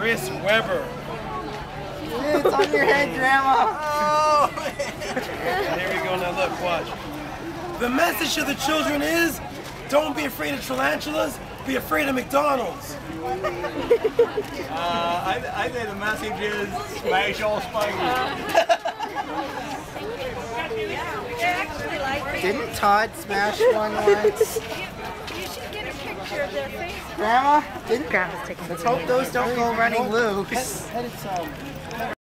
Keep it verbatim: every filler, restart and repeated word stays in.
Chris Webber. It's on your head, Grandma. Oh. Here we go. Now look, watch. The message to the children is, don't be afraid of tarantulas, be afraid of McDonald's. uh, I, I think the message is, smash all spiders. Didn't Todd smash one once? You should get a picture of their face. Grandma? Didn't Grandma's taking Let's hope those don't go running loose. Head, head